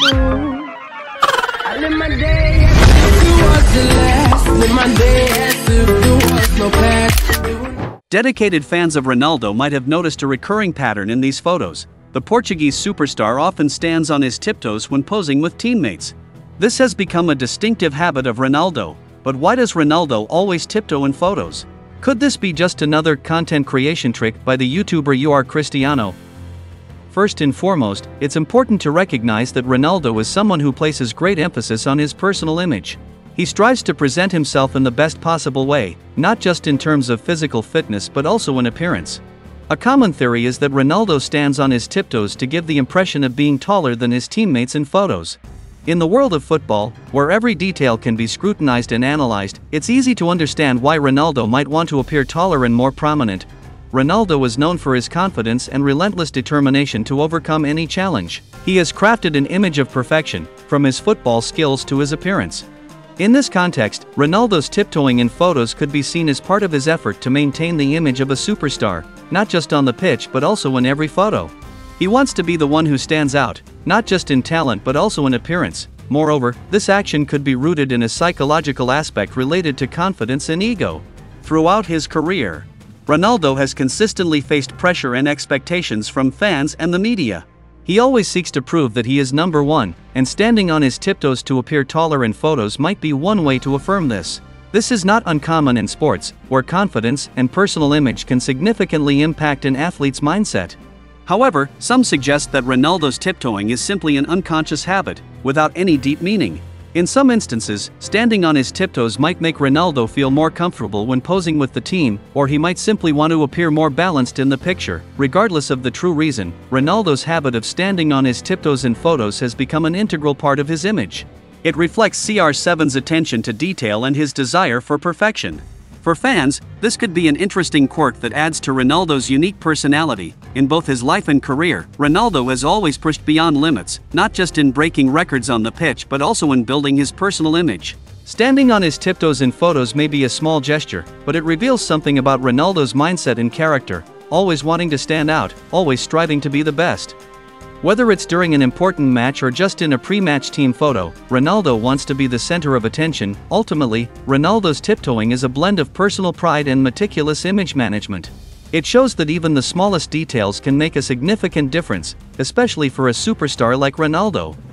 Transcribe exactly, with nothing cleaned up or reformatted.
do. I live my day as if it was the last. Live my day as if there was no past. Dedicated fans of Ronaldo might have noticed a recurring pattern in these photos. The Portuguese superstar often stands on his tiptoes when posing with teammates. This has become a distinctive habit of Ronaldo. But why does Ronaldo always tiptoe in photos? Could this be just another content creation trick by the YouTuber You Are Cristiano? First and foremost, it's important to recognize that Ronaldo is someone who places great emphasis on his personal image. He strives to present himself in the best possible way, not just in terms of physical fitness but also in appearance. A common theory is that Ronaldo stands on his tiptoes to give the impression of being taller than his teammates in photos. In the world of football, where every detail can be scrutinized and analyzed, it's easy to understand why Ronaldo might want to appear taller and more prominent. Ronaldo is known for his confidence and relentless determination to overcome any challenge. He has crafted an image of perfection, from his football skills to his appearance. In this context, Ronaldo's tiptoeing in photos could be seen as part of his effort to maintain the image of a superstar, not just on the pitch but also in every photo. He wants to be the one who stands out, not just in talent but also in appearance. Moreover, this action could be rooted in a psychological aspect related to confidence and ego. Throughout his career, Ronaldo has consistently faced pressure and expectations from fans and the media. He always seeks to prove that he is number one, and standing on his tiptoes to appear taller in photos might be one way to affirm this. This is not uncommon in sports, where confidence and personal image can significantly impact an athlete's mindset. However, some suggest that Ronaldo's tiptoeing is simply an unconscious habit, without any deep meaning. In some instances, standing on his tiptoes might make Ronaldo feel more comfortable when posing with the team, or he might simply want to appear more balanced in the picture. Regardless of the true reason, Ronaldo's habit of standing on his tiptoes in photos has become an integral part of his image. It reflects C R seven's attention to detail and his desire for perfection. For fans, this could be an interesting quirk that adds to Ronaldo's unique personality. In both his life and career, Ronaldo has always pushed beyond limits, not just in breaking records on the pitch but also in building his personal image. Standing on his tiptoes in photos may be a small gesture, but it reveals something about Ronaldo's mindset and character, always wanting to stand out, always striving to be the best. Whether it's during an important match or just in a pre-match team photo, Ronaldo wants to be the center of attention. Ultimately, Ronaldo's tiptoeing is a blend of personal pride and meticulous image management. It shows that even the smallest details can make a significant difference, especially for a superstar like Ronaldo.